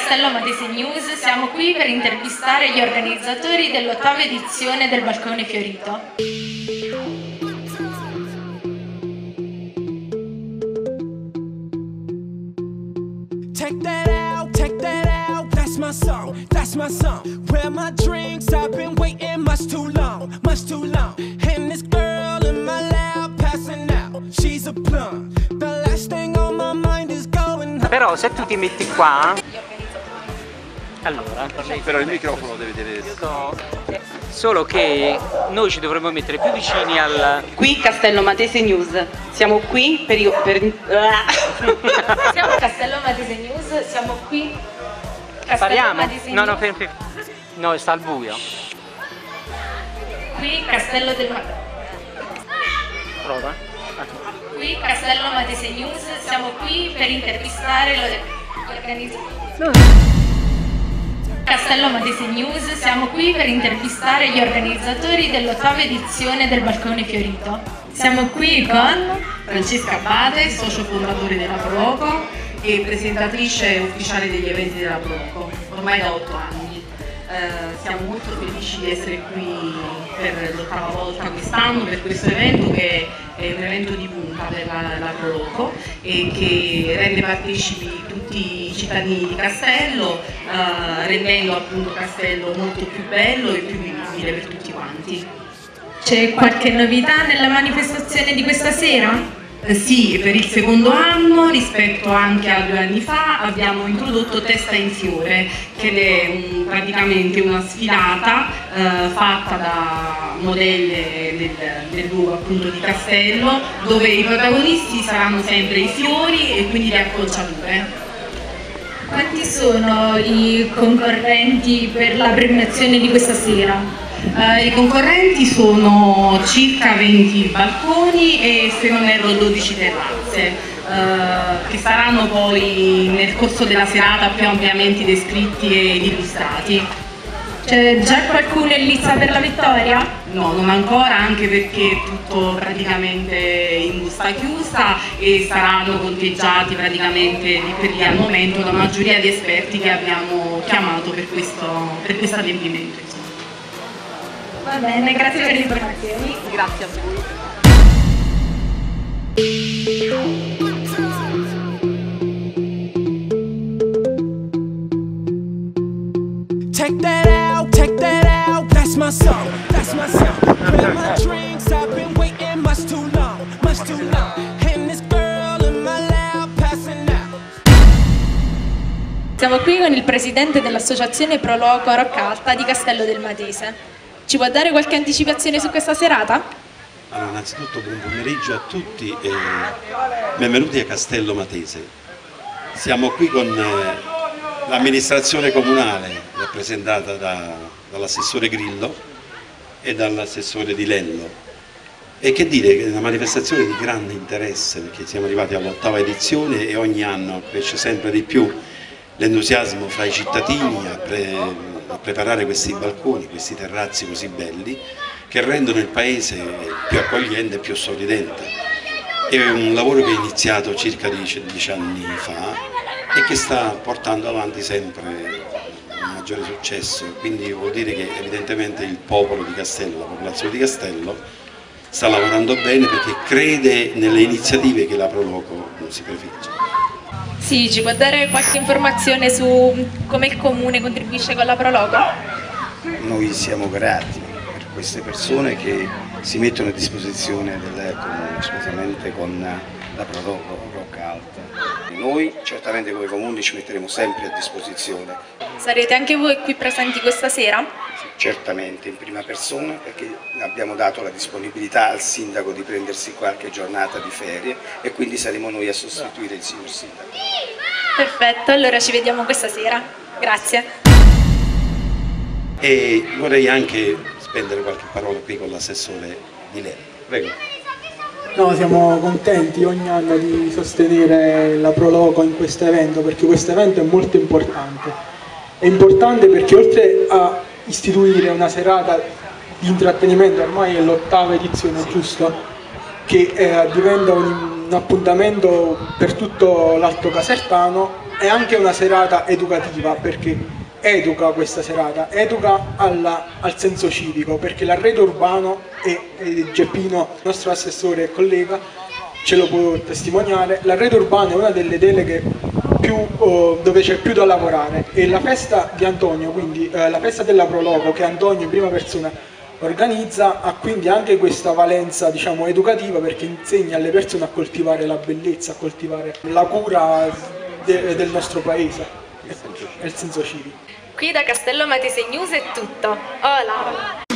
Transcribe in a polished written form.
Castello Matese News, siamo qui per intervistare gli organizzatori dell'8ª edizione del Balcone Fiorito. Take that out, that's my song. Where my drinks, I've been waiting much too long. And this girl in my lap passing out, she's a plum. The last thing on my mind is going. Però se tu ti metti qua, allora, però il microfono deve tenere. solo che noi ci dovremmo mettere più vicini al... Qui Castello Matese News, siamo qui Siamo Castello Matese News, siamo qui. Spariamo? No, no, sta al buio. Qui Castello del Matese. Prova. Qui Castello Matese News, siamo qui per intervistare l'organizzazione. Castello Matese News, siamo qui per intervistare gli organizzatori dell'8ª edizione del Balcone Fiorito. Siamo qui con Francesca Abate, socio fondatore della Proloco e presentatrice ufficiale degli eventi della Proloco, ormai da 8 anni. Siamo molto felici di essere qui per l'8ª volta quest'anno per questo evento che è un evento di punta per la Proloco e che rende partecipi tutti i cittadini di Castello, rendendo appunto Castello molto più bello e più vivibile per tutti quanti. C'è qualche novità nella manifestazione di questa sera? Sì, per il secondo anno, rispetto anche a 2 anni fa, abbiamo introdotto Testa in Fiore, che è praticamente una sfilata fatta da modelle del luogo appunto di Castello, dove i protagonisti saranno sempre i fiori e quindi le acconciature. Quanti sono i concorrenti per la premiazione di questa sera? I concorrenti sono circa 20 balconi e, se non erro, 12 terrazze, che saranno poi nel corso della serata più ampiamente descritti ed illustrati. C'è già qualcuno in lizza per la vittoria? No, non ancora, anche perché è tutto praticamente in busta chiusa e saranno conteggiati praticamente lì per lì al momento la maggioria di esperti che abbiamo chiamato per questo adempimento. Va bene, grazie per le informazioni. Grazie a voi. Take that out, that's my song. Where my drinks, I've been waiting much too long. And this girl in my lap passing out. Siamo qui con il presidente dell'associazione Proloco Rocca Alta di Castello del Matese. Ci può dare qualche anticipazione su questa serata? Allora, innanzitutto buon pomeriggio a tutti e benvenuti a Castello Matese. Siamo qui con l'amministrazione comunale rappresentata dall'assessore Grillo e dall'assessore Di Lello. E che dire, che è una manifestazione di grande interesse, perché siamo arrivati all'8ª edizione e ogni anno cresce sempre di più l'entusiasmo fra i cittadini a preparare questi balconi, questi terrazzi così belli che rendono il paese più accogliente e più sorridente. È un lavoro che è iniziato circa 10 anni fa e che sta portando avanti sempre un maggiore successo, quindi vuol dire che evidentemente il popolo di Castello, la popolazione di Castello sta lavorando bene perché crede nelle iniziative che la Proloco si prefigge. Sì, ci può dare qualche informazione su come il comune contribuisce con la Proloco? Noi siamo grati per queste persone che si mettono a disposizione del comune, specialmente con la Proloco Rocca Alta. Noi certamente come comune ci metteremo sempre a disposizione. Sarete anche voi qui presenti questa sera? Certamente in prima persona, perché abbiamo dato la disponibilità al sindaco di prendersi qualche giornata di ferie e quindi saremo noi a sostituire il signor sindaco. Perfetto, allora ci vediamo questa sera. Grazie. E vorrei anche spendere qualche parola qui con l'assessore Di Lello. Prego. No, siamo contenti ogni anno di sostenere la Proloco in questo evento, perché questo evento è molto importante. È importante perché oltre a istituire una serata di intrattenimento, ormai è l'8ª edizione, giusto? Che diventa un appuntamento per tutto l'Alto Casertano, è anche una serata educativa, perché educa questa serata, educa al senso civico, perché l'arredo urbano, e Geppino, il nostro assessore e collega, ce lo può testimoniare, l'arredo urbano è una delle deleghe dove c'è più da lavorare, e la festa di Antonio, quindi la festa della Proloco che Antonio in prima persona organizza, ha quindi anche questa valenza, diciamo, educativa, perché insegna alle persone a coltivare la bellezza, a coltivare la cura del nostro paese e il senso civico. Qui da Castello Matese News è tutto. Hola!